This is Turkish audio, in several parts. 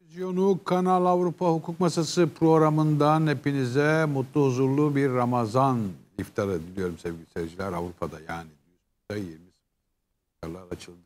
Televizyonu Kanal Avrupa Hukuk Masası programından hepinize mutlu huzurlu bir Ramazan iftarı diliyorum sevgili seyirciler. Avrupa'da yani 20 iftarlar açıldı.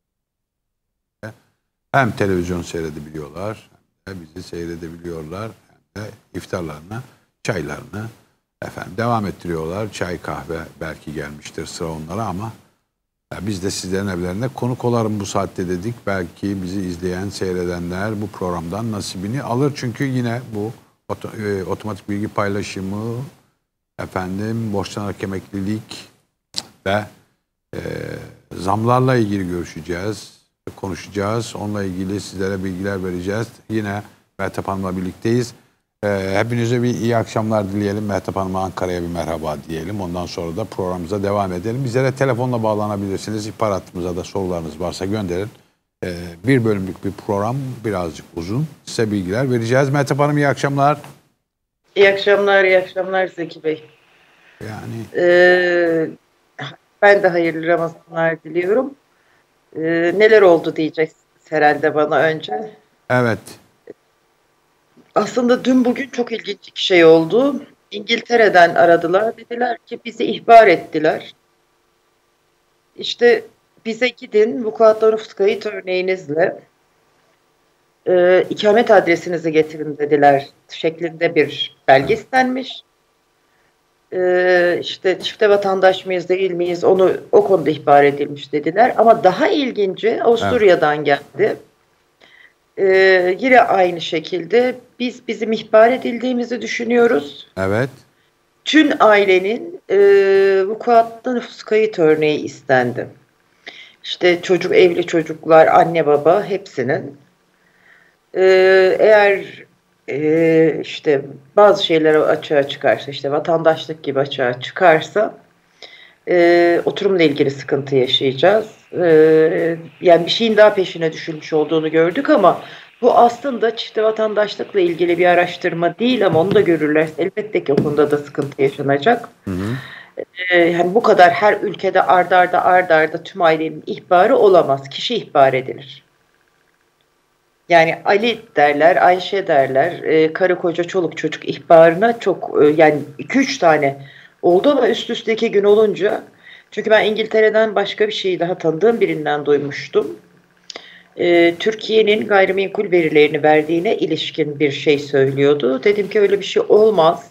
Hem televizyon seyredebiliyorlar hem de bizi seyredebiliyorlar hem de iftarlarına, çaylarını devam ettiriyorlar. Çay kahve belki gelmiştir sıra onlara ama biz de sizlerin evlerine konuk olalım bu saatte dedik. Belki bizi izleyen, seyredenler bu programdan nasibini alır. Çünkü yine bu otomatik bilgi paylaşımı, borçlanarak emeklilik ve zamlarla ilgili görüşeceğiz, konuşacağız. Onunla ilgili sizlere bilgiler vereceğiz. Yine Mehtap Hanım'la birlikteyiz. Hepinize bir iyi akşamlar dileyelim. Mehtap Hanım'a Ankara'ya bir merhaba diyelim. Ondan sonra da programımıza devam edelim. Bizlere telefonla bağlanabilirsiniz. İhbar hattımıza da sorularınız varsa gönderin. Bir bölümlük bir program, birazcık uzun. Size bilgiler vereceğiz. Mehtap Hanım iyi akşamlar. İyi akşamlar, iyi akşamlar Zeki Bey. Yani ben de hayırlı Ramazanlar diliyorum. Neler oldu diyeceksiniz herhalde bana önce. Evet. Aslında dün bugün çok ilginç bir şey oldu. İngiltere'den aradılar. Dediler ki bizi ihbar ettiler. İşte bize gidin vukuatla nüfus kayıt örneğinizle ikamet adresinizi getirin dediler şeklinde bir belge istenmiş. İşte çifte vatandaş mıyız değil miyiz onu o konuda ihbar edilmiş dediler. Ama daha ilginci Avusturya'dan geldi. Yine aynı şekilde bizim ihbar edildiğimizi düşünüyoruz. Evet. Tüm ailenin vukuatlı nüfus kayıt örneği istendi. İşte evli çocuklar, anne baba hepsinin. Eğer işte bazı şeyler açığa çıkarsa, işte vatandaşlık gibi açığa çıkarsa oturumla ilgili sıkıntı yaşayacağız. Yani bir şeyin daha peşine düşülmüş olduğunu gördük ama bu aslında çifte vatandaşlıkla ilgili bir araştırma değil ama onu da görürler. Elbette ki o konuda da sıkıntı yaşanacak. Hı hı. Yani bu kadar her ülkede ard arda tüm ailenin ihbarı olamaz. Kişi ihbar edilir. Yani Ali derler, Ayşe derler, karı koca çoluk çocuk ihbarına çok yani 2-3 tane oldu ama üst üste 2 gün olunca, çünkü ben İngiltere'den başka bir şeyi daha tanıdığım birinden duymuştum. Türkiye'nin gayrimenkul verilerini verdiğine ilişkin bir şey söylüyordu. Dedim ki öyle bir şey olmaz.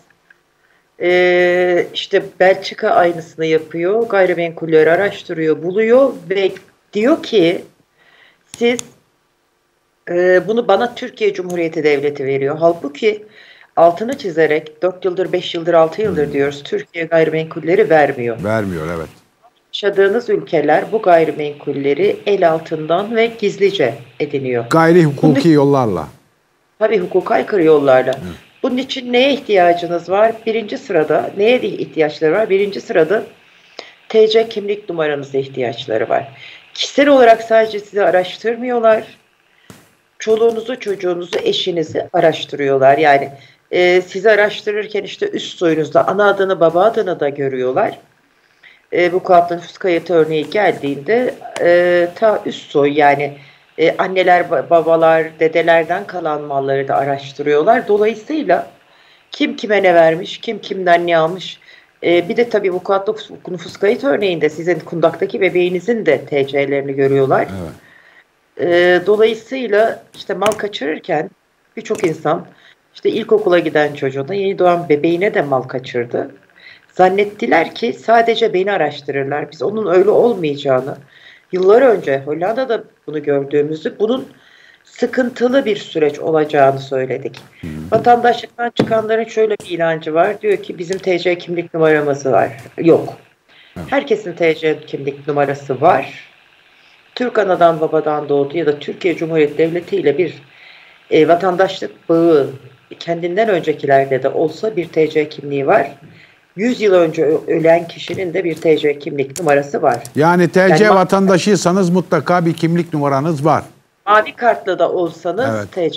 İşte Belçika aynısını yapıyor, gayrimenkulleri araştırıyor, buluyor ve diyor ki siz bunu bana Türkiye Cumhuriyeti Devleti veriyor. Halbuki altını çizerek 4 yıldır, 5 yıldır, 6 yıldır diyoruz. Türkiye gayrimenkulleri vermiyor. Vermiyor, evet. Yaşadığınız ülkeler bu gayrimenkulleri el altından ve gizlice ediniyor. Gayri hukuki yollarla. Tabii hukuka aykırı yollarla. Hı. Bunun için neye ihtiyacınız var? Birinci sırada neye ihtiyaçları var? Birinci sırada TC kimlik numaranıza ihtiyaçları var. Kişisel olarak sadece sizi araştırmıyorlar. Çoluğunuzu, çocuğunuzu, eşinizi araştırıyorlar. Yani sizi araştırırken işte üst soyunuzda ana adını, baba adını da görüyorlar. Vukuatlı nüfus kayıt örneği geldiğinde ta üst soy yani anneler, babalar, dedelerden kalan malları da araştırıyorlar. Dolayısıyla kim kime ne vermiş, kim kimden ne almış. Bir de tabii vukuatlı nüfus kayıt örneğinde sizin kundaktaki bebeğinizin de TC'lerini görüyorlar. Evet. Dolayısıyla işte mal kaçırırken birçok insan işte ilkokula giden çocuğuna, yeni doğan bebeğine de mal kaçırdı. Zannettiler ki sadece beni araştırırlar. Biz onun öyle olmayacağını, yıllar önce Hollanda'da bunu gördüğümüzü, bunun sıkıntılı bir süreç olacağını söyledik. Vatandaşlıktan çıkanların şöyle bir inancı var. Diyor ki bizim TC kimlik numaramız var. Yok. Herkesin TC kimlik numarası var. Türk anadan babadan doğdu ya da Türkiye Cumhuriyeti Devleti ile bir vatandaşlık bağı kendinden öncekilerde de olsa bir TC kimliği var. 100 yıl önce ölen kişinin de bir TC kimlik numarası var. Yani TC vatandaşıysanız mutlaka bir kimlik numaranız var. Mavi kartlı da olsanız evet. TC kimlik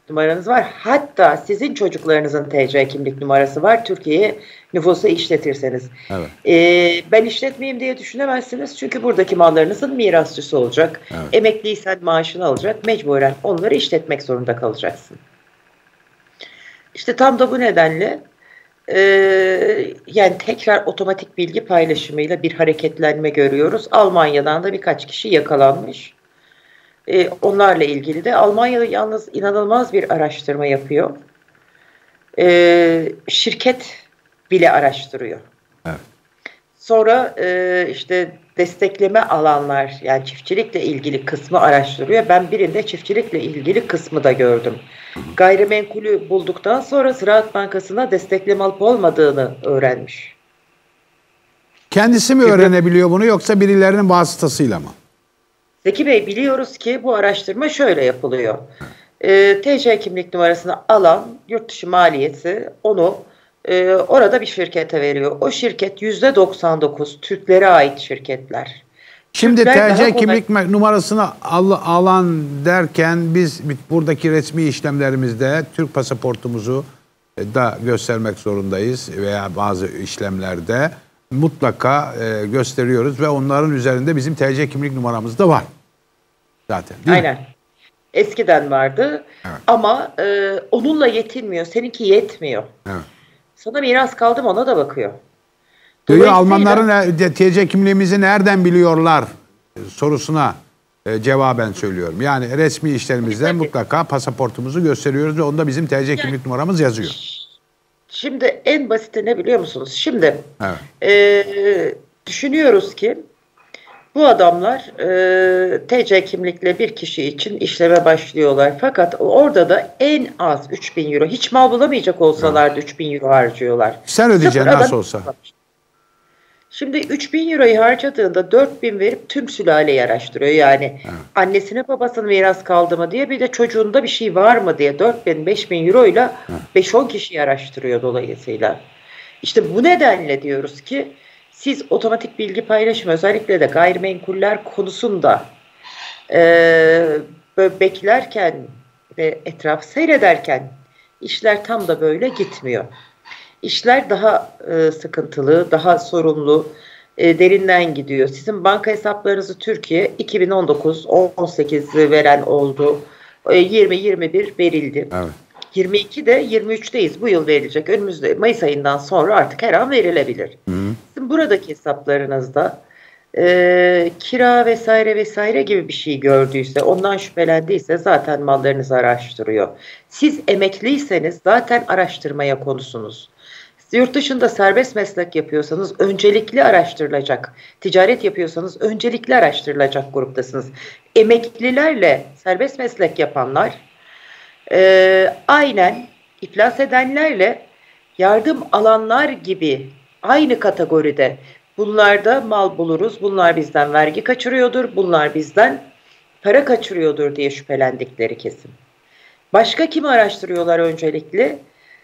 kimlik numaranız var. Hatta sizin çocuklarınızın TC kimlik numarası var. Türkiye nüfusu işletirseniz. Evet. Ben işletmeyeyim diye düşünemezsiniz. Çünkü buradaki mallarınızın mirasçısı olacak. Evet. Emekliysen maaşını alacak. Mecburen onları işletmek zorunda kalacaksın. İşte tam da bu nedenle yani tekrar otomatik bilgi paylaşımıyla bir hareketlenme görüyoruz. Almanya'dan da birkaç kişi yakalanmış. Onlarla ilgili de Almanya yalnız inanılmaz bir araştırma yapıyor. Şirket bile araştırıyor. Evet. Sonra işte destekleme alanlar, yani çiftçilikle ilgili kısmı araştırıyor. Ben birinde çiftçilikle ilgili kısmı da gördüm. Gayrimenkulü bulduktan sonra Ziraat Bankası'na destekleme alıp olmadığını öğrenmiş. Kendisi mi öğrenebiliyor bunu yoksa birilerinin vasıtasıyla mı? Zeki Bey, biliyoruz ki bu araştırma şöyle yapılıyor. TC kimlik numarasını alan yurt dışı maliyesi onu orada bir şirkete veriyor. O şirket %99 Türklere ait şirketler. Şimdi Türkler TC daha kimlik numarasını alan derken biz buradaki resmi işlemlerimizde Türk pasaportumuzu da göstermek zorundayız veya bazı işlemlerde mutlaka gösteriyoruz ve onların üzerinde bizim TC kimlik numaramız da var zaten. Aynen. Eskiden vardı, evet. Ama onunla yetinmiyor. Seninki yetmiyor. Evet. Sana miras kaldı mı ona da bakıyor. Diyor Almanların TC kimliğimizi nereden biliyorlar sorusuna cevaben söylüyorum. Yani resmi işlerimizde mutlaka pasaportumuzu gösteriyoruz ve onda bizim TC kimlik numaramız yazıyor. Şimdi en basiti ne biliyor musunuz? Şimdi evet. Düşünüyoruz ki bu adamlar TC kimlikle bir kişi için işleme başlıyorlar. Fakat orada da en az 3.000 euro. Hiç mal bulamayacak olsalardı 3.000 euro harcıyorlar. Sen ödeyeceksin nasıl olsa. Şimdi 3.000 euroyu harcadığında 4.000 verip tüm sülaleyi araştırıyor. Yani annesine babasının miras kaldı mı diye, bir de çocuğunda bir şey var mı diye 4.000-5.000 euro ile 5-10 kişiyi araştırıyor dolayısıyla. İşte bu nedenle diyoruz ki siz otomatik bilgi paylaşımı, özellikle de gayrimenkuller konusunda böyle beklerken ve etrafı seyrederken işler tam da böyle gitmiyor. İşler daha sıkıntılı, daha sorumlu, derinden gidiyor. Sizin banka hesaplarınızı Türkiye 2019-18 veren oldu. 20-21 verildi. Evet. 22'de 23'teyiz. Bu yıl verilecek. Önümüzde Mayıs ayından sonra artık her an verilebilir. Sizin buradaki hesaplarınızda kira vesaire gibi bir şey gördüyse, ondan şüphelendiyse zaten mallarınızı araştırıyor. Siz emekliyseniz zaten araştırmaya konusunuz. Yurt dışında serbest meslek yapıyorsanız öncelikli araştırılacak. Ticaret yapıyorsanız öncelikli araştırılacak gruptasınız. Emeklilerle serbest meslek yapanlar aynen iflas edenlerle yardım alanlar gibi aynı kategoride. Bunlarda mal buluruz, bunlar bizden vergi kaçırıyordur, bunlar bizden para kaçırıyordur diye şüphelendikleri kesim. Başka kimi araştırıyorlar öncelikle?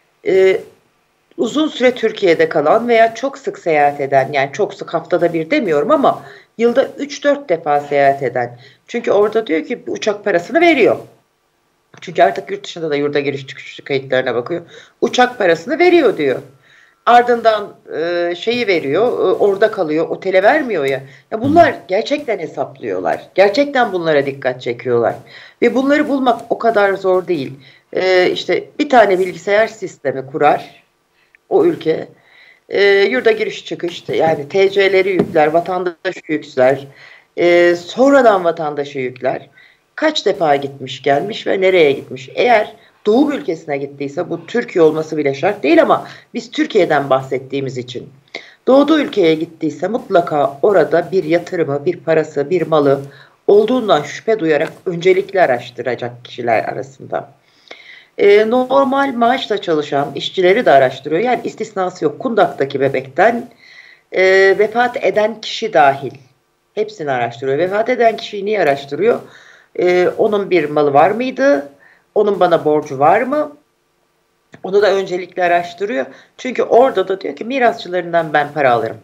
Uzun süre Türkiye'de kalan veya çok sık seyahat eden, yani çok sık haftada bir demiyorum ama yılda 3-4 defa seyahat eden. Çünkü orada diyor ki uçak parasını veriyor. Çünkü artık yurt dışında da yurda giriş çıkış kayıtlarına bakıyor. Uçak parasını veriyor diyor. Ardından şeyi veriyor, orada kalıyor, otele vermiyor ya. Ya bunlar gerçekten hesaplıyorlar. Gerçekten bunlara dikkat çekiyorlar. Ve bunları bulmak o kadar zor değil. İşte bir tane bilgisayar sistemi kurar o ülke. Yurda giriş çıkış, yani TC'leri yükler, vatandaşı yükler. Sonradan vatandaşı yükler. Kaç defa gitmiş gelmiş ve nereye gitmiş? Eğer doğum ülkesine gittiyse, bu Türkiye olması bile şart değil ama biz Türkiye'den bahsettiğimiz için, doğduğu ülkeye gittiyse mutlaka orada bir yatırımı, bir parası, bir malı olduğundan şüphe duyarak öncelikle araştıracak kişiler arasında. Normal maaşla çalışan işçileri de araştırıyor. Yani istisnası yok. Kundak'taki bebekten vefat eden kişi dahil hepsini araştırıyor. Vefat eden kişiyi niye araştırıyor? Onun bir malı var mıydı? Onun bana borcu var mı? Onu da öncelikle araştırıyor. Çünkü orada da diyor ki mirasçılarından ben para alırım.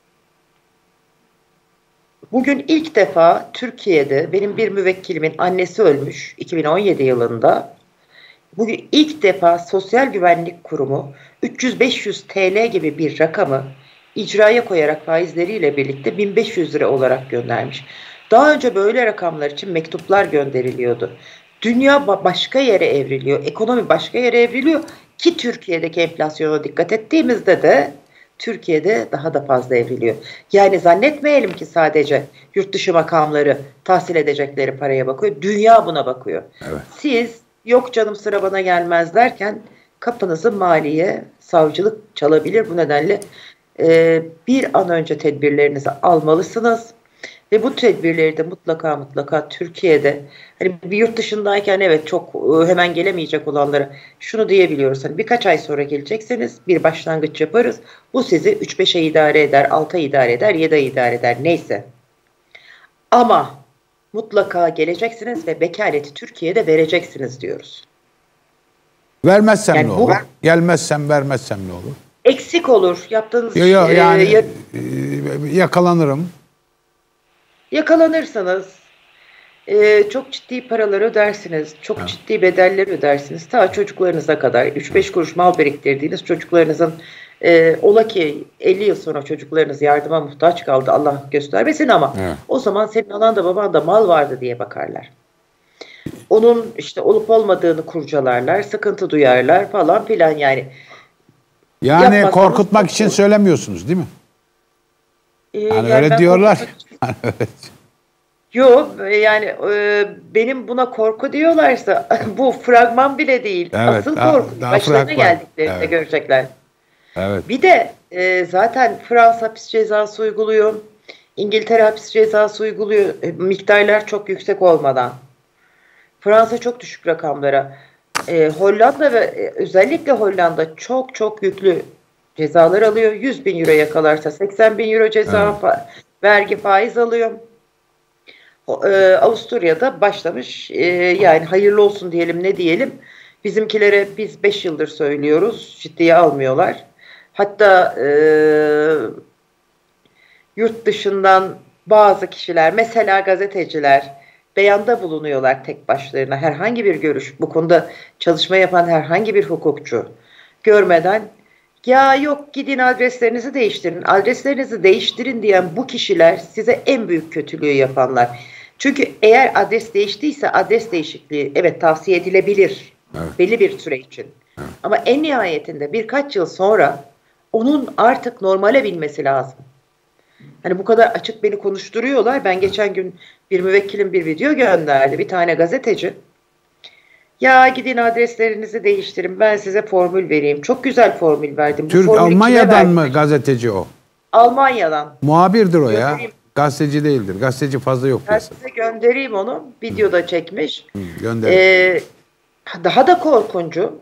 Bugün ilk defa Türkiye'de benim bir müvekkilimin annesi ölmüş 2017 yılında. bugün ilk defa Sosyal Güvenlik Kurumu 300-500 TL gibi bir rakamı icraya koyarak faizleriyle birlikte 1500 lira olarak göndermiş. Daha önce böyle rakamlar için mektuplar gönderiliyordu. Dünya başka yere evriliyor, ekonomi başka yere evriliyor ki Türkiye'deki enflasyona dikkat ettiğimizde de Türkiye'de daha da fazla evriliyor. Yani zannetmeyelim ki sadece yurt dışı makamları tahsil edecekleri paraya bakıyor. Dünya buna bakıyor. Evet. Siz yok canım sıra bana gelmez derken kapınızı maliye, savcılık çalabilir. Bu nedenle bir an önce tedbirlerinizi almalısınız. Ve bu tedbirleri de mutlaka Türkiye'de hani bir yurt dışındayken evet çok hemen gelemeyecek olanlara şunu diyebiliyoruz. Hani birkaç ay sonra gelecekseniz bir başlangıç yaparız. Bu sizi 3-5 ay idare eder, 6 ay idare eder, 7 ay idare eder neyse. Ama mutlaka geleceksiniz ve vekaleti Türkiye'de vereceksiniz diyoruz. Vermezsem yani ne olur? Gelmezsem, vermezsem ne olur? Eksik olur. Yaptığınız yani yakalanırım. Yakalanırsanız çok ciddi paralar ödersiniz. Çok ciddi bedeller ödersiniz. Ta çocuklarınıza kadar 3-5 kuruş mal biriktirdiğiniz çocuklarınızın ola ki 50 yıl sonra çocuklarınız yardıma muhtaç kaldı. Allah göstermesin ama o zaman senin anan da baban da mal vardı diye bakarlar. Onun işte olup olmadığını kurcalarlar, sıkıntı duyarlar falan filan yani. Yani korkutmak için söylemiyorsunuz değil mi? Yani öyle diyorlar. Evet. Yok yani benim buna korku diyorlarsa bu fragman bile değil. Evet, asıl korku başlarına geldiklerinde görecekler. Evet. Bir de zaten Fransa hapis cezası uyguluyor. İngiltere hapis cezası uyguluyor. Miktarlar çok yüksek olmadan. Fransa çok düşük rakamlara. Hollanda ve özellikle Hollanda çok yüklü cezalar alıyor. 100.000 euro yakalarsa 80.000 euro ceza, vergi, faiz alıyor. Avusturya'da başlamış. Yani hayırlı olsun diyelim ne diyelim. Bizimkilere biz 5 yıldır söylüyoruz. Ciddiye almıyorlar. Hatta yurt dışından bazı kişiler mesela gazeteciler beyanda bulunuyorlar tek başlarına. Herhangi bir görüş bu konuda çalışma yapan herhangi bir hukukçu görmeden ya yok gidin adreslerinizi değiştirin. Adreslerinizi değiştirin diyen bu kişiler size en büyük kötülüğü yapanlar. Çünkü eğer adres değiştiyse adres değişikliği evet tavsiye edilebilir. Evet. Belli bir süre için. Evet. Ama en nihayetinde birkaç yıl sonra onun artık normale binmesi lazım. Hani bu kadar açık beni konuşturuyorlar. Ben geçen gün bir müvekkilim bir video gönderdi. Bir tane gazeteci. Ya gidin adreslerinizi değiştirin. Ben size formül vereyim. Çok güzel formül verdim. Almanya'dan mı gazeteci o? Almanya'dan. Muhabirdir o ya. Gazeteci değildir. Gazeteci fazla yok piyasada. Ben size göndereyim onu. Videoda çekmiş. Gönder. Daha da korkuncu.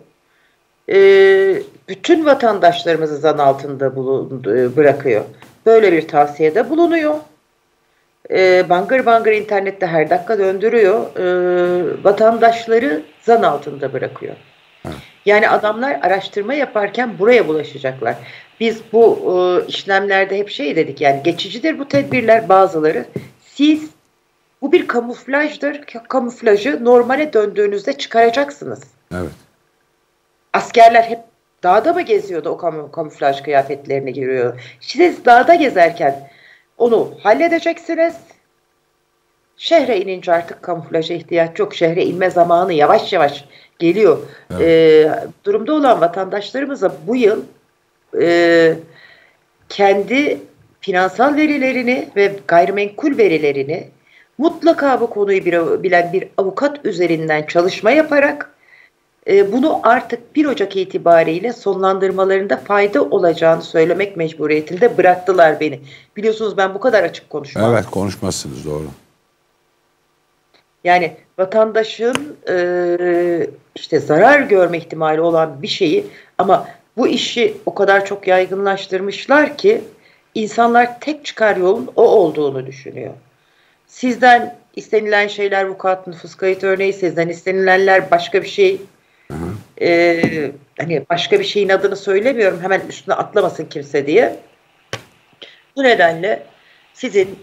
Bütün vatandaşlarımızı zan altında bırakıyor. Böyle bir tavsiyede bulunuyor. Bangır bangır internette her dakika döndürüyor. Vatandaşları zan altında bırakıyor. Yani adamlar araştırma yaparken buraya bulaşacaklar. Biz bu işlemlerde hep şey dedik yani geçicidir bu tedbirler bazıları. Siz bu bir kamuflajdır. Kamuflajı normale döndüğünüzde çıkaracaksınız. Evet. Askerler hep dağda mı geziyordu o kamuflaj kıyafetlerine giriyor. Siz dağda gezerken onu halledeceksiniz. Şehre inince artık kamuflaja ihtiyaç yok. Şehre inme zamanı yavaş yavaş geliyor. Evet. Durumda olan vatandaşlarımıza bu yıl kendi finansal verilerini ve gayrimenkul verilerini mutlaka bu konuyu bilen bir avukat üzerinden çalışma yaparak bunu artık 1 Ocak itibariyle sonlandırmalarında fayda olacağını söylemek mecburiyetinde bıraktılar beni. Biliyorsunuz ben bu kadar açık konuşmam. Evet konuşmazsınız doğru. Yani vatandaşın işte zarar görme ihtimali olan bir şeyi ama bu işi o kadar çok yaygınlaştırmışlar ki insanlar tek çıkar yolun o olduğunu düşünüyor. Sizden istenilen şeyler vukuat nüfus kayıt örneği, sizden istenilenler başka bir şey. Hani başka bir şeyin adını söylemiyorum hemen üstüne atlamasın kimse diye. Bu nedenle sizin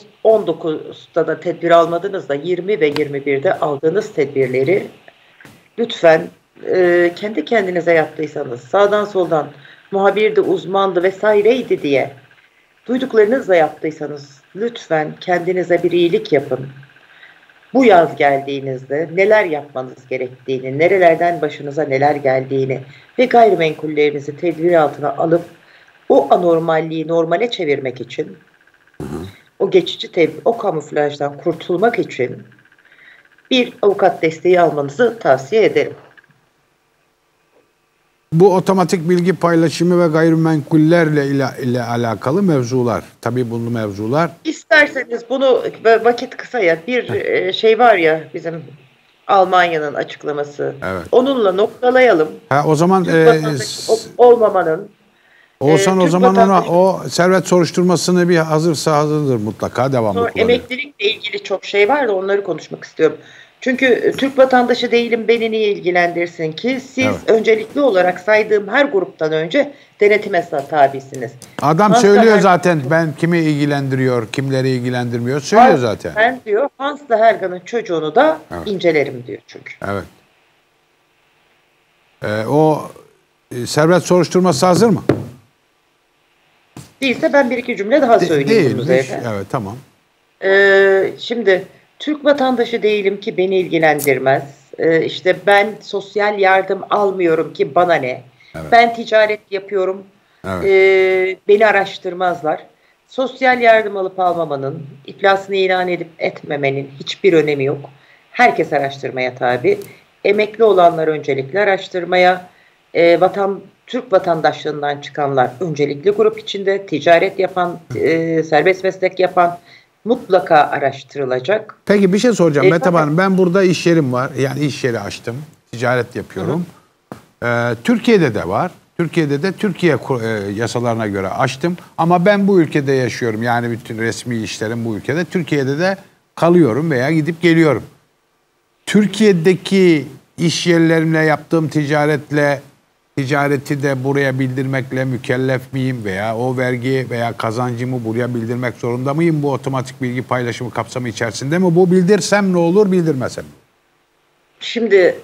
2019'da da tedbir almadığınızda 20 ve 21'de aldığınız tedbirleri lütfen kendi kendinize yaptıysanız, sağdan soldan muhabirdi, uzmandı vesaireydi diye duyduklarınızla yaptıysanız lütfen kendinize bir iyilik yapın. Bu yaz geldiğinizde neler yapmanız gerektiğini, nerelerden başınıza neler geldiğini ve gayrimenkullerinizi tedbir altına alıp o anormalliği normale çevirmek için, o geçici o kamuflajdan kurtulmak için bir avukat desteği almanızı tavsiye ederim. Bu otomatik bilgi paylaşımı ve gayrimenkullerle ile alakalı mevzular. Tabii bunun mevzular. İsterseniz bunu vakit kısa ya bir şey var ya bizim Almanya'nın açıklaması. Evet. Onunla noktalayalım. O zaman olmamanın Oğuzhan o Türk zaman vatandaşı, o servet soruşturmasını bir hazırsa hazırdır mutlaka devamlı kullanır. Emeklilikle ilgili çok şey var da onları konuşmak istiyorum. Çünkü Türk vatandaşı değilim, beni niye ilgilendirsin ki? Siz öncelikli olarak saydığım her gruptan önce denetim tabisiniz. Adam söylüyor zaten ben kimi ilgilendiriyor, kimleri ilgilendirmiyor söylüyor zaten. Ben diyor Hans Dahergan'ın çocuğunu da incelerim diyor çünkü. Evet. O servet soruşturması hazır mı? Değilse ben bir iki cümle daha söyleyeyim bunun üzerine. Evet, tamam. Şimdi Türk vatandaşı değilim ki beni ilgilendirmez. İşte ben sosyal yardım almıyorum ki bana ne. Evet. Ben ticaret yapıyorum. Evet. Beni araştırmazlar. Sosyal yardım alıp almamanın, iflasını ilan edip etmemenin hiçbir önemi yok. Herkes araştırmaya tabi. Emekli olanlar öncelikle araştırmaya, Türk vatandaşlığından çıkanlar öncelikli grup içinde, ticaret yapan, serbest meslek yapan mutlaka araştırılacak. Peki bir şey soracağım Mehtap Hanım. Ben burada iş yerim var. Yani iş yeri açtım. Ticaret yapıyorum. Türkiye'de de var. Türkiye'de de Türkiye yasalarına göre açtım. Ama ben bu ülkede yaşıyorum. Yani bütün resmi işlerim bu ülkede. Türkiye'de de kalıyorum veya gidip geliyorum. Türkiye'deki iş yerlerimle yaptığım ticareti de buraya bildirmekle mükellef miyim veya o vergi veya kazancımı buraya bildirmek zorunda mıyım? Bu otomatik bilgi paylaşımı kapsamı içerisinde mi? Bu bildirsem ne olur, bildirmesem? Şimdi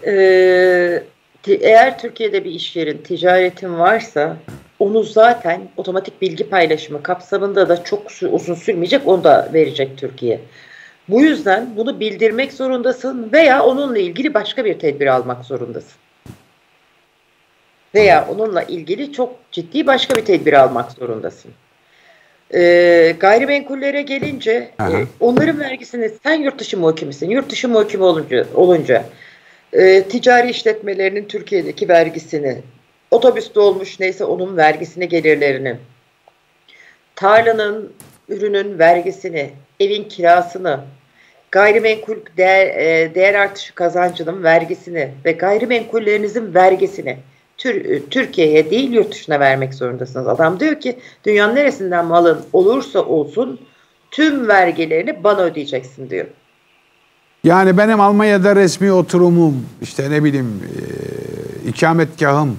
eğer Türkiye'de bir iş yerin, ticaretin varsa onu zaten otomatik bilgi paylaşımı kapsamında da çok uzun sürmeyecek, onu da verecek Türkiye. Bu yüzden bunu bildirmek zorundasın veya onunla ilgili başka bir tedbir almak zorundasın. Veya onunla ilgili çok ciddi başka bir tedbir almak zorundasın. Gayrimenkullere gelince onların vergisini sen yurt dışı muhakimisin. Yurt dışı muhakimi olunca ticari işletmelerinin Türkiye'deki vergisini, otobüste olmuş neyse onun vergisini, gelirlerini, tarlanın, ürünün vergisini, evin kirasını, gayrimenkul değer artışı kazancının vergisini ve gayrimenkullerinizin vergisini Türkiye'ye değil yurt dışına vermek zorundasınız. Adam diyor ki dünyanın neresinden malın olursa olsun tüm vergilerini bana ödeyeceksin diyor. Yani benim Almanya'da resmi oturumum, işte ne bileyim ikametgahım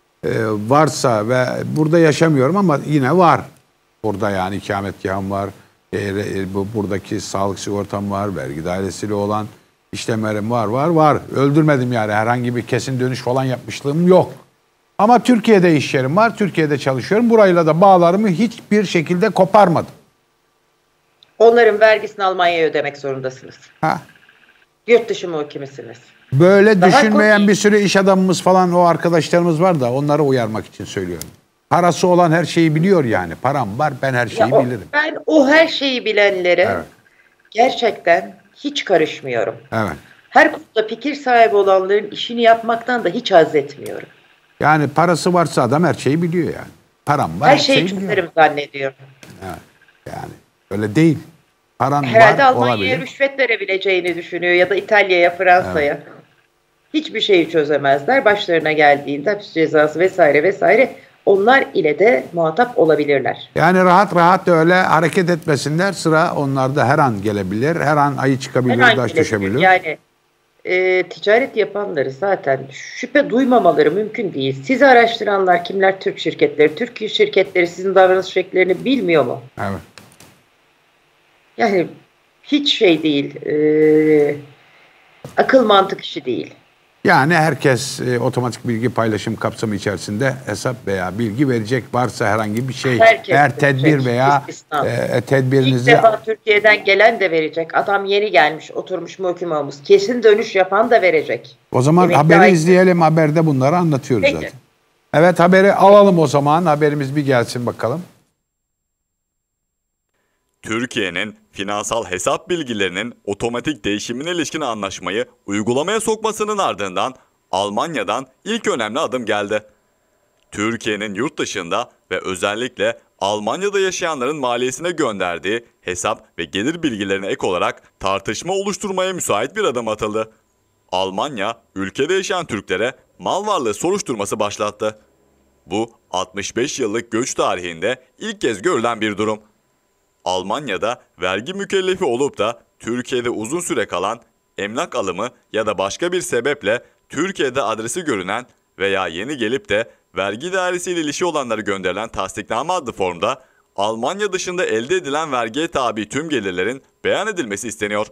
varsa ve burada yaşamıyorum ama yine var. Burada yani ikametgahım var, buradaki sağlık sigortam var, vergi dairesiyle olan işlemlerim var. Öldürmedim yani, herhangi bir kesin dönüş falan yapmışlığım yok. Ama Türkiye'de iş yerim var, Türkiye'de çalışıyorum. Burayla da bağlarımı hiçbir şekilde koparmadım. Onların vergisini Almanya'ya ödemek zorundasınız. Yurt dışı muhakimisiniz. Böyle düşünmeyen bir sürü iş adamımız falan, o arkadaşlarımız var da onları uyarmak için söylüyorum. Parası olan her şeyi biliyor yani. Param var, ben her şeyi bilirim. Ben o her şeyi bilenlere gerçekten hiç karışmıyorum. Evet. Her konuda fikir sahibi olanların işini yapmaktan da hiç haz etmiyorum. Yani parası varsa adam her şeyi biliyor yani. Param var, her şeyi çözerim zannediyor. Evet. Yani öyle değil. Paran herhalde var, Almanya'ya rüşvet verebileceğini düşünüyor ya da İtalya'ya, Fransa'ya. Evet. Hiçbir şeyi çözemezler. Başlarına geldiğinde hapis cezası vesaire onlar ile de muhatap olabilirler. Yani rahat öyle hareket etmesinler. Sıra onlarda her an gelebilir. Her an ayı çıkabilir, taş düşebilir. Yani ticaret yapanları zaten şüphe duymamaları mümkün değil. Sizi araştıranlar kimler? Türk şirketleri. Türk şirketleri sizin davranış şekillerini bilmiyor mu? Evet. Yani hiç şey değil. Akıl mantık işi değil. Yani herkes otomatik bilgi paylaşım kapsamı içerisinde hesap veya bilgi verecek, varsa herhangi bir şey, Herkes eğer tedbir verecek, veya istisnasız. İlk tedbirinizi defa Türkiye'den gelen de verecek. Adam yeni gelmiş, oturmuş muhkemamız. Kesin dönüş yapan da verecek. o zaman Emekli haberi aile. izleyelim. Haberde bunları anlatıyoruz Peki. zaten. Evet, haberi alalım o zaman. Haberimiz bir gelsin bakalım. Türkiye'nin finansal hesap bilgilerinin otomatik değişimine ilişkin anlaşmayı uygulamaya sokmasının ardından Almanya'dan ilk önemli adım geldi. Türkiye'nin yurt dışında ve özellikle Almanya'da yaşayanların maliyesine gönderdiği hesap ve gelir bilgilerine ek olarak tartışma oluşturmaya müsait bir adım atıldı. Almanya, ülkede yaşayan Türklere mal varlığı soruşturması başlattı. Bu 65 yıllık göç tarihinde ilk kez görülen bir durum. Almanya'da vergi mükellefi olup da Türkiye'de uzun süre kalan, emlak alımı ya da başka bir sebeple Türkiye'de adresi görünen veya yeni gelip de vergi dairesiyle ilişki olanları gönderilen tasdikname adlı formda Almanya dışında elde edilen vergiye tabi tüm gelirlerin beyan edilmesi isteniyor.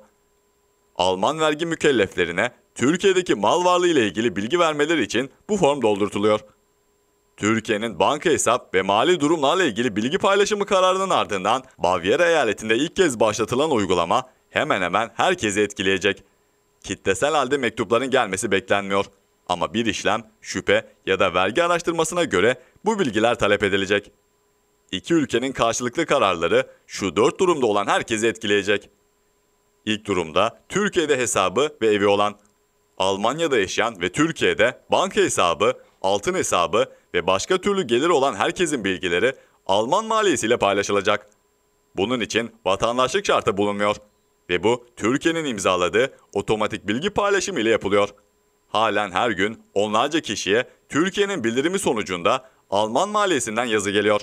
Alman vergi mükelleflerine Türkiye'deki mal varlığı ile ilgili bilgi vermeleri için bu form doldurtuluyor. Türkiye'nin banka hesap ve mali durumlarla ilgili bilgi paylaşımı kararının ardından Bavyera eyaletinde ilk kez başlatılan uygulama hemen hemen herkesi etkileyecek. Kitlesel halde mektupların gelmesi beklenmiyor. Ama bir işlem, şüphe ya da vergi araştırmasına göre bu bilgiler talep edilecek. İki ülkenin karşılıklı kararları şu 4 durumda olan herkesi etkileyecek. İlk durumda Türkiye'de hesabı ve evi olan, Almanya'da yaşayan ve Türkiye'de banka hesabı, altın hesabı ve başka türlü gelir olan herkesin bilgileri Alman maliyesiyle paylaşılacak. Bunun için vatandaşlık şartı bulunmuyor ve bu Türkiye'nin imzaladığı otomatik bilgi paylaşımı ile yapılıyor. Halen her gün onlarca kişiye Türkiye'nin bildirimi sonucunda Alman maliyesinden yazı geliyor.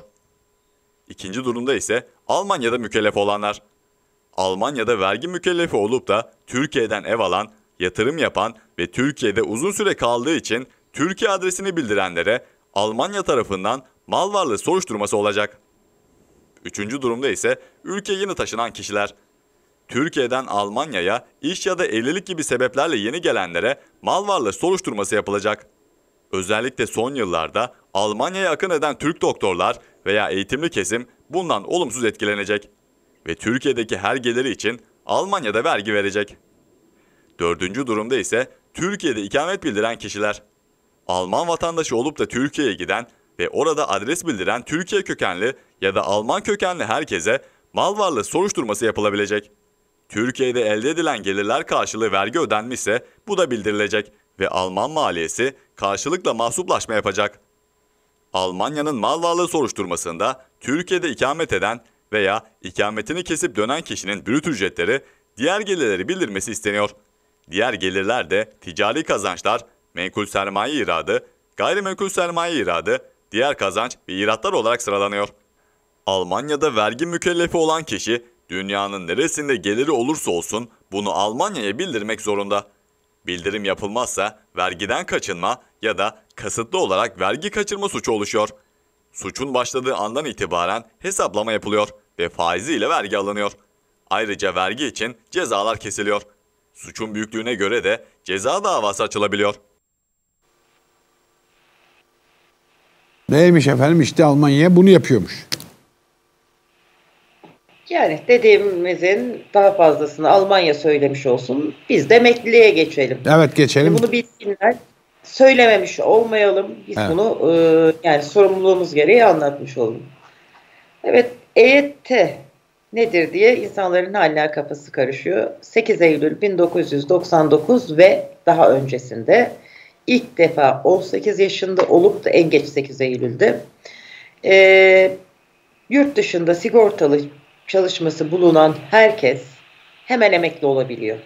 İkinci durumda ise Almanya'da mükellef olanlar. Almanya'da vergi mükellefi olup da Türkiye'den ev alan, yatırım yapan ve Türkiye'de uzun süre kaldığı için Türkiye adresini bildirenlere Almanya tarafından mal varlığı soruşturması olacak. Üçüncü durumda ise ülkeye yeni taşınan kişiler. Türkiye'den Almanya'ya iş ya da evlilik gibi sebeplerle yeni gelenlere mal varlığı soruşturması yapılacak. Özellikle son yıllarda Almanya'ya akın eden Türk doktorlar veya eğitimli kesim bundan olumsuz etkilenecek ve Türkiye'deki her geliri için Almanya'da vergi verecek. Dördüncü durumda ise Türkiye'de ikamet bildiren kişiler. Alman vatandaşı olup da Türkiye'ye giden ve orada adres bildiren Türkiye kökenli ya da Alman kökenli herkese mal varlığı soruşturması yapılabilecek. Türkiye'de elde edilen gelirler karşılığı vergi ödenmişse bu da bildirilecek ve Alman maliyesi karşılıkla mahsuplaşma yapacak. Almanya'nın mal varlığı soruşturmasında Türkiye'de ikamet eden veya ikametini kesip dönen kişinin brüt ücretleri, diğer gelirleri bildirmesi isteniyor. Diğer gelirler de ticari kazançlar, menkul sermaye iradı, gayrimenkul sermaye iradı, diğer kazanç ve iratlar olarak sıralanıyor. Almanya'da vergi mükellefi olan kişi, dünyanın neresinde geliri olursa olsun bunu Almanya'ya bildirmek zorunda. Bildirim yapılmazsa vergiden kaçınma ya da kasıtlı olarak vergi kaçırma suçu oluşuyor. Suçun başladığı andan itibaren hesaplama yapılıyor ve faiziyle vergi alınıyor. Ayrıca vergi için cezalar kesiliyor. Suçun büyüklüğüne göre de ceza davası açılabiliyor. Neymiş efendim, işte Almanya bunu yapıyormuş. Yani dediğimizin daha fazlasını Almanya söylemiş olsun. Biz de emekliliğe geçelim. Evet, geçelim. Bunu bilsinler. Söylememiş olmayalım. Biz Evet. bunu yani sorumluluğumuz gereği anlatmış olalım. Evet, EYT nedir diye insanların hala kafası karışıyor. 8 Eylül 1999 ve daha öncesinde ilk defa 18 yaşında olup da en geç 8 Eylül'de yurt dışında sigortalı çalışması bulunan herkes hemen emekli olabiliyor.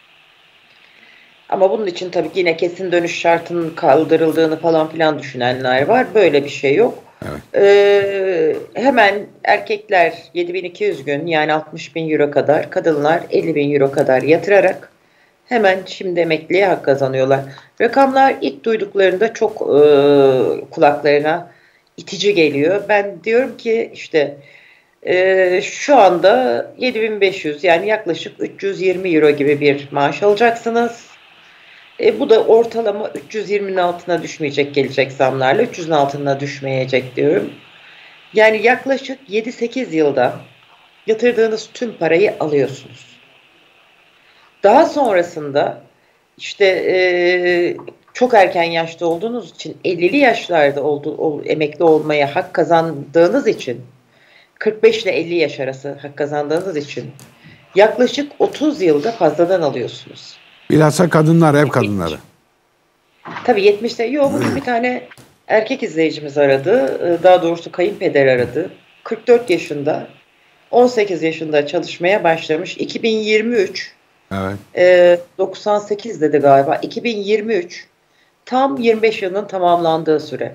Ama bunun için tabii yine kesin dönüş şartının kaldırıldığını falan filan düşünenler var. Böyle bir şey yok. Evet. Hemen erkekler 7.200 gün yani 60.000 euro kadar, kadınlar 50.000 euro kadar yatırarak hemen şimdi emekliye hak kazanıyorlar. Rakamlar ilk duyduklarında çok kulaklarına itici geliyor. Ben diyorum ki işte şu anda 7.500 yani yaklaşık 320 euro gibi bir maaş alacaksınız. Bu da ortalama 320'nin altına düşmeyecek gelecek zamlarla. 300'ün altına düşmeyecek diyorum. Yani yaklaşık 7-8 yılda yatırdığınız tüm parayı alıyorsunuz. Daha sonrasında işte çok erken yaşta olduğunuz için 50'li yaşlarda emekli olmaya hak kazandığınız için 45 ile 50 yaş arası hak kazandığınız için yaklaşık 30 yılda fazladan alıyorsunuz. Bilhassa kadınlar, ev kadınları. Tabii 70'te. Yok, bugün bir tane erkek izleyicimiz aradı. Daha doğrusu kayınpeder aradı. 44 yaşında. 18 yaşında çalışmaya başlamış. 2023 Evet. 98 dedi galiba. 2023 tam 25 yılının tamamlandığı süre.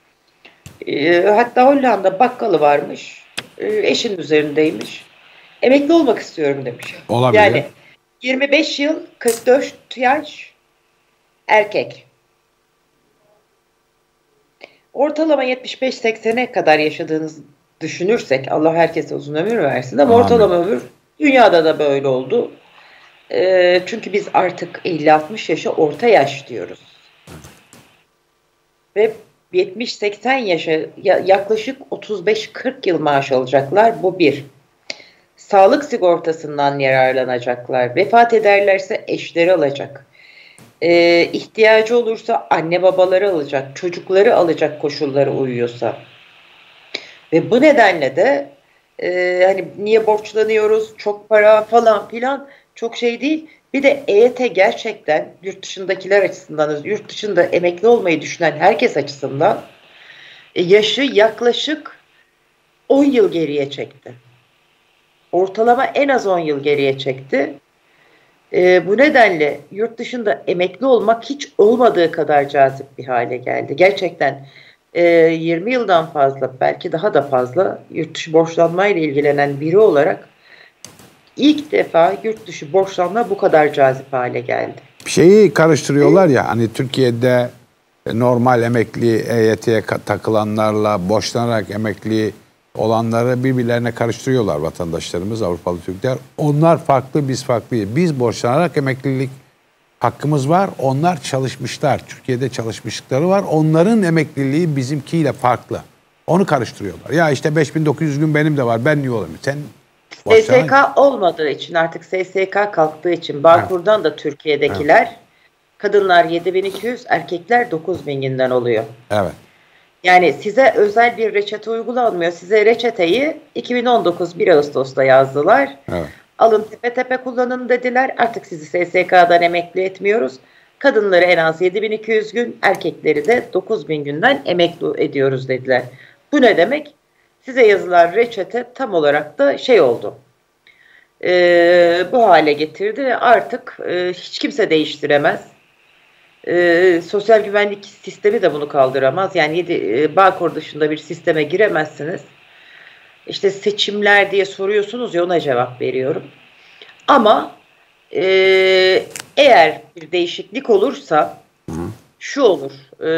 Hatta Hollanda bakkalı varmış. Eşinin üzerindeymiş. Emekli olmak istiyorum demiş. Olabilir. Yani 25 yıl 44 yaş erkek. Ortalama 75-80'e kadar yaşadığınızı düşünürsek, Allah herkese uzun ömür versin ama Amin. ortalama ömür dünyada da böyle oldu. Çünkü biz artık 50-60 yaşa orta yaş diyoruz. Ve 70-80 yaşa yaklaşık 35-40 yıl maaş alacaklar. Bu bir. Sağlık sigortasından yararlanacaklar. Vefat ederlerse eşleri alacak. İhtiyacı olursa anne babaları alacak, çocukları alacak koşulları uyuyorsa. Ve bu nedenle de hani niye borçlanıyoruz, çok para falan filan çok şey değil. Bir de EYT gerçekten yurt dışındakiler açısından, yurt dışında emekli olmayı düşünen herkes açısından yaşı yaklaşık 10 yıl geriye çekti. Ortalama en az 10 yıl geriye çekti. Bu nedenle yurt dışında emekli olmak hiç olmadığı kadar cazip bir hale geldi. Gerçekten 20 yıldan fazla, belki daha da fazla yurt dışı borçlanmayla ilgilenen biri olarak ilk defa yurt dışı borçlanma bu kadar cazip hale geldi. Bir şeyi karıştırıyorlar ya, hani Türkiye'de normal emekli EYT'ye takılanlarla borçlanarak emekli olanları birbirlerine karıştırıyorlar vatandaşlarımız, Avrupalı Türkler. Onlar farklı, biz farklıyız. Biz borçlanarak emeklilik hakkımız var. Onlar çalışmışlar. Türkiye'de çalışmışlıkları var. Onların emekliliği bizimkiyle farklı. Onu karıştırıyorlar. Ya işte 5900 gün benim de var. Ben niye olayım? Sen SSK olmadığı için, artık SSK kalktığı için Bağkur'dan da Türkiye'dekiler kadınlar 7200, erkekler 9000 günden oluyor. Evet. Yani size özel bir reçete uygulanmıyor. Size reçeteyi 2019 1 Ağustos'ta yazdılar. Evet. Alın tepe tepe kullanın dediler. Artık sizi SSK'dan emekli etmiyoruz. Kadınları en az 7200 gün, erkekleri de 9000 günden emekli ediyoruz dediler. Bu ne demek? Size yazılan reçete tam olarak da şey oldu. Bu hale getirdi ve artık hiç kimse değiştiremez. Sosyal güvenlik sistemi de bunu kaldıramaz. Yani Bağkur dışında bir sisteme giremezsiniz. İşte seçimler diye soruyorsunuz ya, ona cevap veriyorum. Ama eğer bir değişiklik olursa şu olur.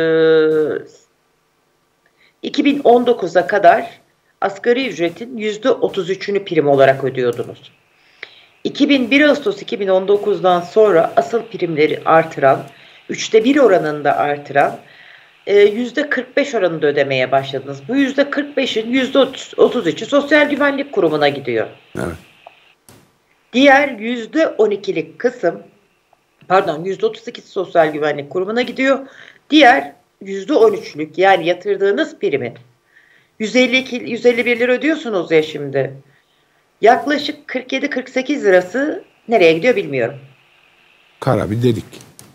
2019'a kadar asgari ücretin %33'ünü prim olarak ödüyordunuz. 1 Ağustos 2019'dan sonra asıl primleri artıran, 1/3 oranında artıran %45 oranında ödemeye başladınız. Bu %45'in %33'ü Sosyal Güvenlik Kurumu'na gidiyor. Evet. Diğer %12'lik kısım, pardon %32 Sosyal Güvenlik Kurumu'na gidiyor. Diğer %13'lük, yani yatırdığınız primin 151 lira ödüyorsunuz ya şimdi. Yaklaşık 47-48 lirası nereye gidiyor bilmiyorum. Kara bir delik.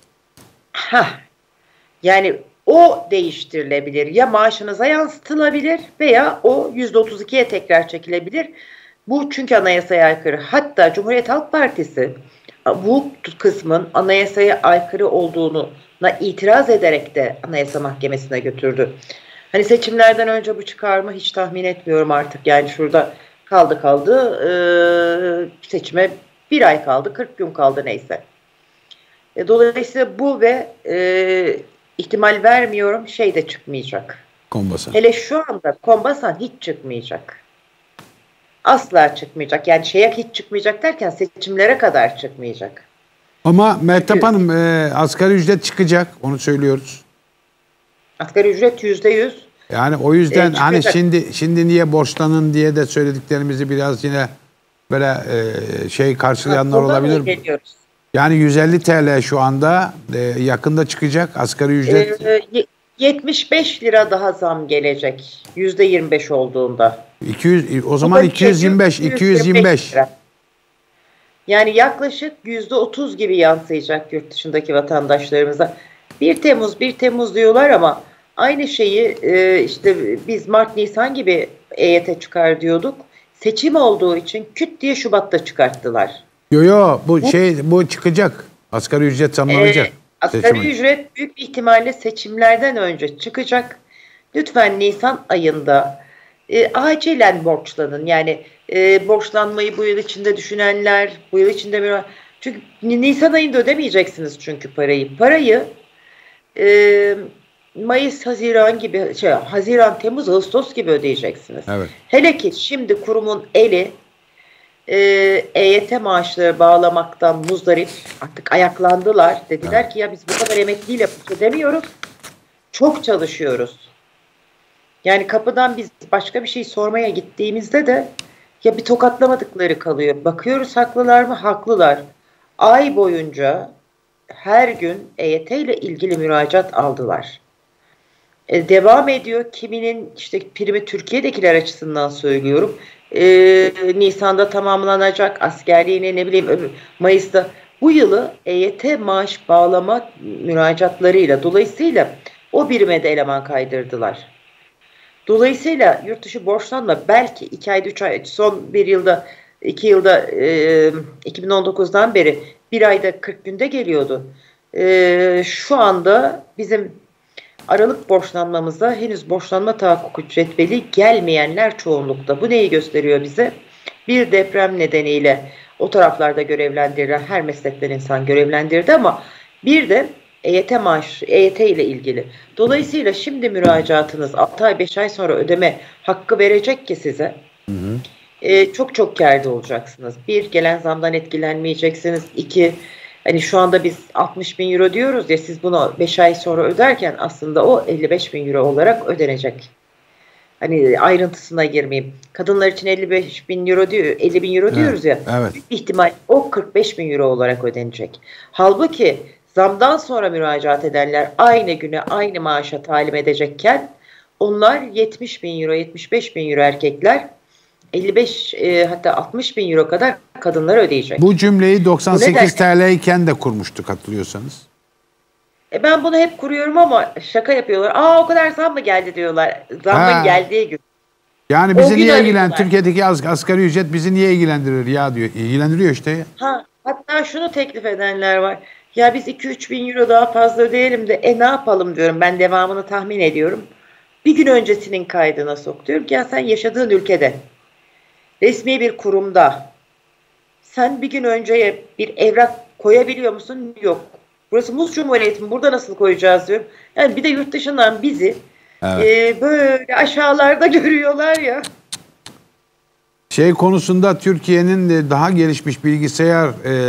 Yani o değiştirilebilir. Ya maaşınıza yansıtılabilir veya o %32'ye tekrar çekilebilir. Bu çünkü anayasaya aykırı. Hatta Cumhuriyet Halk Partisi bu kısmın anayasaya aykırı olduğuna itiraz ederek de Anayasa Mahkemesi'ne götürdü. Hani seçimlerden önce bu çıkar mı hiç tahmin etmiyorum artık. Yani şurada kaldı seçime 1 ay kaldı, 40 gün kaldı neyse. Dolayısıyla bu ve ihtimal vermiyorum şey de çıkmayacak. Kombasan. Hele şu anda Kombasan hiç çıkmayacak. Asla çıkmayacak. Yani şeye hiç çıkmayacak derken seçimlere kadar çıkmayacak. Ama Mehtap Hanım asgari ücret çıkacak. Onu söylüyoruz. Asgari ücret %100. Yani o yüzden hani çıkacak. şimdi niye borçlanın diye de söylediklerimizi biraz yine böyle karşılayanlar Oradan olabilir. geliyoruz. Yani 150 TL şu anda yakında çıkacak asgari ücret. 75 lira daha zam gelecek. %25 olduğunda. 200 o Bu zaman da 225. lira. Yani yaklaşık %30 gibi yansıyacak yurt dışındaki vatandaşlarımıza. 1 Temmuz diyorlar ama aynı şeyi işte biz Mart-Nisan gibi EYT çıkar diyorduk. Seçim olduğu için küt diye Şubat'ta çıkarttılar. Yo bu çıkacak. Asgari ücret zamlanacak. Asgari ücret büyük bir ihtimalle seçimlerden önce çıkacak. Lütfen Nisan ayında acilen borçlanın. Yani borçlanmayı bu yıl içinde düşünenler, bu yıl içinde çünkü Nisan ayında ödemeyeceksiniz çünkü parayı. Parayı Mayıs, Haziran gibi Haziran, Temmuz, Ağustos gibi ödeyeceksiniz. Evet. Hele ki şimdi kurumun eli EYT maaşları bağlamaktan muzdarip, artık ayaklandılar. Dediler ki ya biz bu kadar emekliyle ödemiyoruz. Çok çalışıyoruz. Yani kapıdan biz başka bir şey sormaya gittiğimizde de ya bir tokatlamadıkları kalıyor. Bakıyoruz haklılar mı? Haklılar. Ay boyunca her gün EYT ile ilgili müracaat aldılar. Devam ediyor. Kiminin işte primi Türkiye'dekiler açısından söylüyorum. Nisan'da tamamlanacak. Askerliğine ne bileyim Mayıs'ta. Bu yılı EYT maaş bağlama müracaatlarıyla dolayısıyla o birime de eleman kaydırdılar. Dolayısıyla yurt dışı borçlanma belki 2 ayda 3 ay son 2 yılda 2019'dan beri 1 ayda 40 günde geliyordu. Şu anda bizim Aralık borçlanmamıza henüz borçlanma tahakkuk cetveli gelmeyenler çoğunlukta. Bu neyi gösteriyor bize? Bir deprem nedeniyle o taraflarda görevlendirilen her meslekten insan görevlendirdi ama bir de EYT ile ilgili. Dolayısıyla şimdi müracaatınız 6 ay 5 ay sonra ödeme hakkı verecek ki size. Çok çok kârda olacaksınız. Bir, gelen zamdan etkilenmeyeceksiniz. İki, hani şu anda biz 60 bin euro diyoruz ya, siz bunu 5 ay sonra öderken aslında o 55 bin euro olarak ödenecek. Hani ayrıntısına girmeyeyim. Kadınlar için 55 bin euro diyor, 50 bin euro diyoruz ya. Evet. Büyük ihtimal o 45 bin euro olarak ödenecek. Halbuki zamdan sonra müracaat edenler aynı güne aynı maaşa talim edecekken onlar 70 bin euro, 75 bin euro erkekler, 55 hatta 60 bin euro kadar kadınlar ödeyecek. Bu cümleyi 98 TL iken de kurmuştuk hatırlıyorsanız. Ben bunu hep kuruyorum ama şaka yapıyorlar. O kadar zam mı geldi diyorlar. Zammın geldiği gün. Yani bizi niye ilgilendiriyor? Türkiye'deki asgari ücret bizi niye ilgilendirir ya diyor. İlgilendiriyor işte. Hatta şunu teklif edenler var. Ya biz 2-3 bin euro daha fazla ödeyelim de ne yapalım diyorum. Ben devamını tahmin ediyorum. Bir gün öncesinin kaydına sok diyorum ki ya sen yaşadığın ülkede resmi bir kurumda sen bir gün önceye bir evrak koyabiliyor musun? Yok. Burası Muz Cumhuriyeti mi? Burada nasıl koyacağız diyorum. Yani bir de yurt dışından bizi böyle aşağılarda görüyorlar ya. Konusunda Türkiye'nin daha gelişmiş bilgisayar,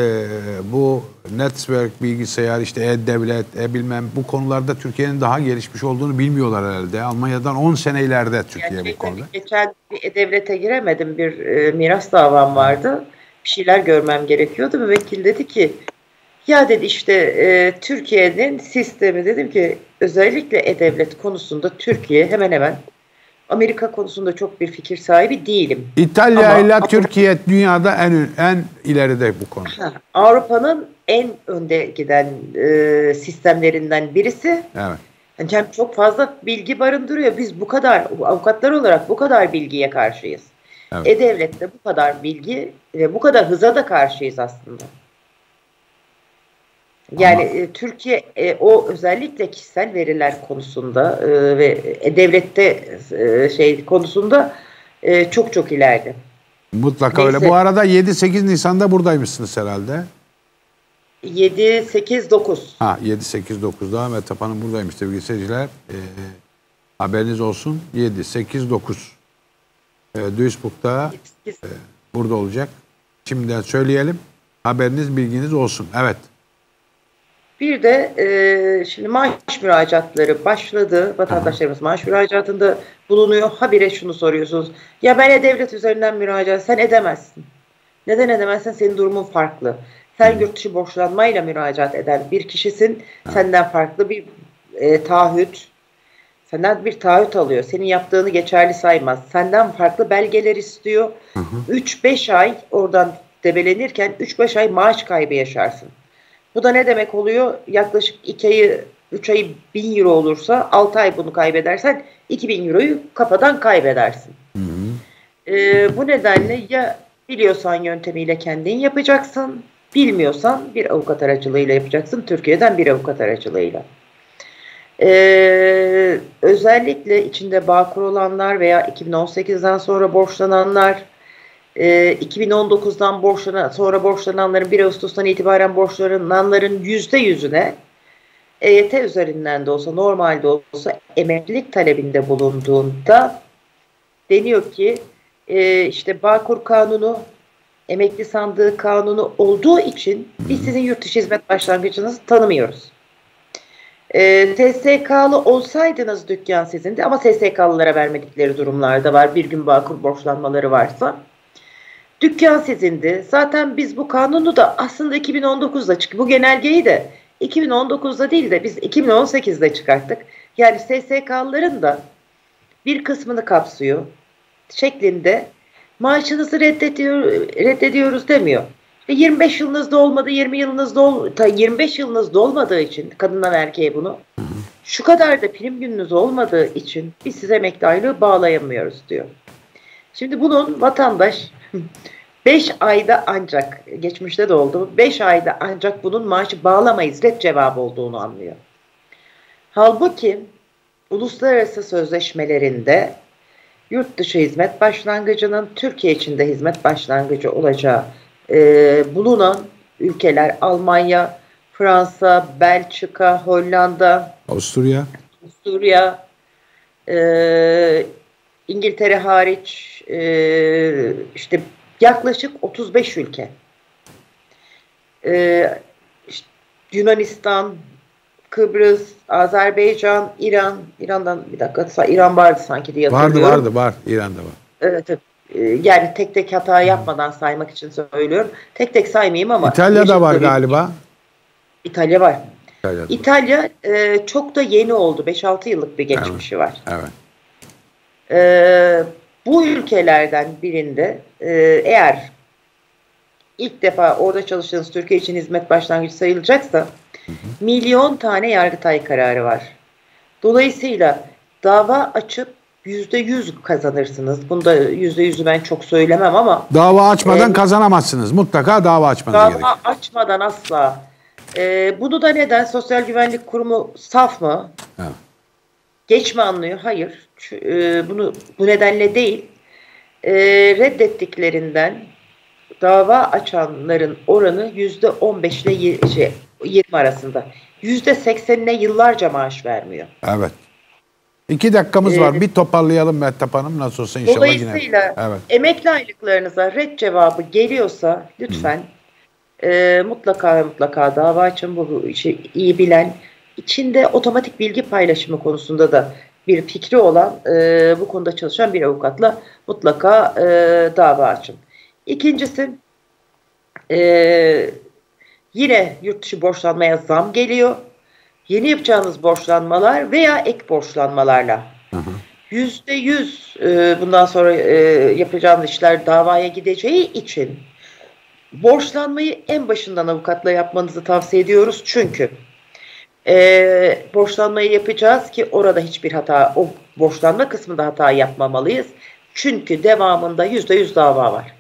bu network bilgisayar, işte e-devlet, bilmem bu konularda Türkiye'nin daha gelişmiş olduğunu bilmiyorlar herhalde. Almanya'dan 10 sene ileride Türkiye bu konuda. Geçen bir e-devlete giremedim. Bir miras davam vardı. Bir şeyler görmem gerekiyordu. Müvekkil dedi ki ya dedi işte Türkiye'nin sistemi, dedim ki özellikle e-devlet konusunda Türkiye hemen hemen Amerika konusunda çok bir fikir sahibi değilim. İtalya ile Türkiye dünyada en ileride bu konuda. Avrupa'nın en önde giden sistemlerinden birisi. Evet. Yani çok fazla bilgi barındırıyor. Biz bu kadar avukatlar olarak bu kadar bilgiye karşıyız. Evet. E-Devlet'te bu kadar bilgi ve bu kadar hıza da karşıyız aslında. Yani Türkiye o özellikle kişisel veriler konusunda ve devlette konusunda çok çok ileride. Mutlaka neyse. Öyle. Bu arada 7-8 Nisan'da buradaymışsınız herhalde. 7-8-9. 7-8-9'da Mehtap Hanım buradaymış sevgili seyirciler. Haberiniz olsun. 7-8-9. Duisburg'da burada olacak. Şimdiden söyleyelim. Haberiniz, bilginiz olsun. Evet. Bir de şimdi maaş müracaatları başladı. Vatandaşlarımız maaş müracaatında bulunuyor. Habire şunu soruyorsunuz. Ya ben devlet üzerinden müracaat, sen edemezsin. Neden edemezsin? Senin durumun farklı. Sen yurt dışı borçlanmayla müracaat eden bir kişisin. Senden farklı bir taahhüt. Senden bir taahhüt alıyor. Senin yaptığını geçerli saymaz. Senden farklı belgeler istiyor. 3-5 ay oradan debelenirken 3-5 ay maaş kaybı yaşarsın. Bu da ne demek oluyor? Yaklaşık 2 ayı, 3 ayı 1000 euro olursa 6 ay bunu kaybedersen 2000 euroyu kafadan kaybedersin. Bu nedenle ya biliyorsan yöntemiyle kendin yapacaksın, bilmiyorsan bir avukat aracılığıyla yapacaksın. Türkiye'den bir avukat aracılığıyla. Özellikle içinde Bağkur olanlar veya 2018'den sonra borçlananlar, 2019'dan sonra borçlananların 1 Ağustos'tan itibaren borçlananların %100'üne EYT üzerinden de olsa, normalde olsa emeklilik talebinde bulunduğunda deniyor ki işte Bağkur Kanunu, emekli sandığı kanunu olduğu için biz sizin yurt dışı hizmet başlangıcınızı tanımıyoruz. SSK'lı olsaydınız dükkan sizindi ama SSK'lılara vermedikleri durumlarda var. Bir gün Bağkur borçlanmaları varsa. Dükkan sizindi. Zaten biz bu kanunu da aslında 2019'da bu genelgeyi de 2019'da değil de biz 2018'de çıkarttık. Yani SSK'lıların da bir kısmını kapsıyor şeklinde maaşınızı reddediyoruz demiyor. 25 yılınızda olmadı, 25 yılınızda olmadığı için kadına ve erkeğe bunu şu kadar da prim gününüz olmadığı için biz size emekli aylığı bağlayamıyoruz diyor. Şimdi bunun vatandaş 5 ayda ancak, geçmişte de oldu, 5 ayda ancak bunun maaşı bağlamayız red cevabı olduğunu anlıyor. Halbuki uluslararası sözleşmelerinde yurt dışı hizmet başlangıcının Türkiye içinde hizmet başlangıcı olacağı bulunan ülkeler Almanya, Fransa, Belçika, Hollanda, Avusturya, İngiltere hariç işte yaklaşık 35 ülke. İşte Yunanistan, Kıbrıs, Azerbaycan, İran. İran'dan bir dakika, İran vardı sanki diye hatırlıyorum. Var. İran'da var. Evet. Yani tek tek hata yapmadan saymak için söylüyorum. Tek tek saymayayım ama. İtalya'da var galiba. İtalya var. İtalya'da İtalya çok da yeni oldu. 5-6 yıllık bir geçmişi var. Evet. Bu ülkelerden birinde eğer ilk defa orada çalıştığınız Türkiye için hizmet başlangıcı sayılacaksa milyon tane Yargıtay kararı var. Dolayısıyla dava açıp %100 kazanırsınız. Bunda %100'ü ben çok söylemem ama. Dava açmadan kazanamazsınız. Mutlaka dava açmanız gerekiyor. Dava açmadan asla. Bunu da neden? Sosyal Güvenlik Kurumu saf mı? Evet. Geç mi anlıyor? Hayır. Bu nedenle değil. Reddettiklerinden dava açanların oranı %15 ile 20 arasında. %80'ine yıllarca maaş vermiyor. Evet. 2 dakikamız var. Bir toparlayalım Mehtap Hanım. Nasıl olsa inşallah dolayısıyla emekli aylıklarınıza red cevabı geliyorsa lütfen mutlaka dava açın. Bu işi iyi bilen, içinde otomatik bilgi paylaşımı konusunda da bir fikri olan, bu konuda çalışan bir avukatla mutlaka dava açın. İkincisi, yine yurt dışı borçlanmaya zam geliyor. Yeni yapacağınız borçlanmalar veya ek borçlanmalarla %100 bundan sonra yapacağınız işler davaya gideceği için borçlanmayı en başından avukatla yapmanızı tavsiye ediyoruz. Çünkü borçlanmayı yapacağız ki orada hiçbir hata, o borçlanma kısmında hata yapmamalıyız. Çünkü devamında %100 dava var.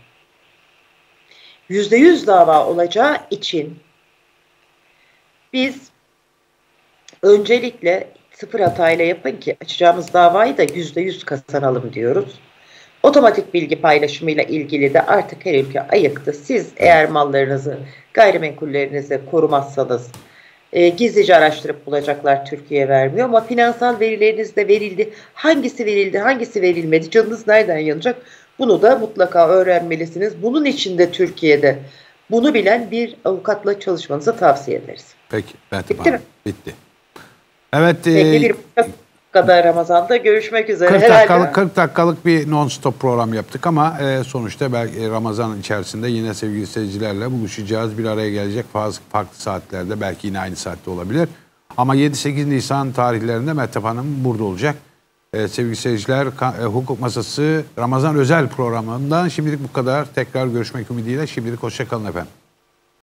%100 dava olacağı için biz öncelikle sıfır hatayla yapın ki açacağımız davayı da %100 kazanalım diyoruz. Otomatik bilgi paylaşımıyla ilgili de artık her ülke ayıktı. Siz eğer mallarınızı, gayrimenkullerinizi korumazsanız gizlice araştırıp bulacaklar, Türkiye vermiyor. Ama finansal verileriniz de verildi. Hangisi verildi, hangisi verilmedi, canınız nereden yanacak? Bunu da mutlaka öğrenmelisiniz. Bunun için de Türkiye'de bunu bilen bir avukatla çalışmanızı tavsiye ederiz. Peki. Bitti mi? Bitti. Evet. Peki bir kadar Ramazan'da görüşmek üzere. 40 dakikalık bir non-stop program yaptık ama sonuçta belki Ramazan içerisinde yine sevgili seyircilerle buluşacağız. Bir araya gelecek farklı saatlerde, belki yine aynı saatte olabilir. Ama 7-8 Nisan tarihlerinde Mehtap Hanım burada olacak. Sevgili seyirciler, Hukuk Masası Ramazan özel programından şimdilik bu kadar. Tekrar görüşmek ümidiyle. Şimdilik hoşça kalın efendim.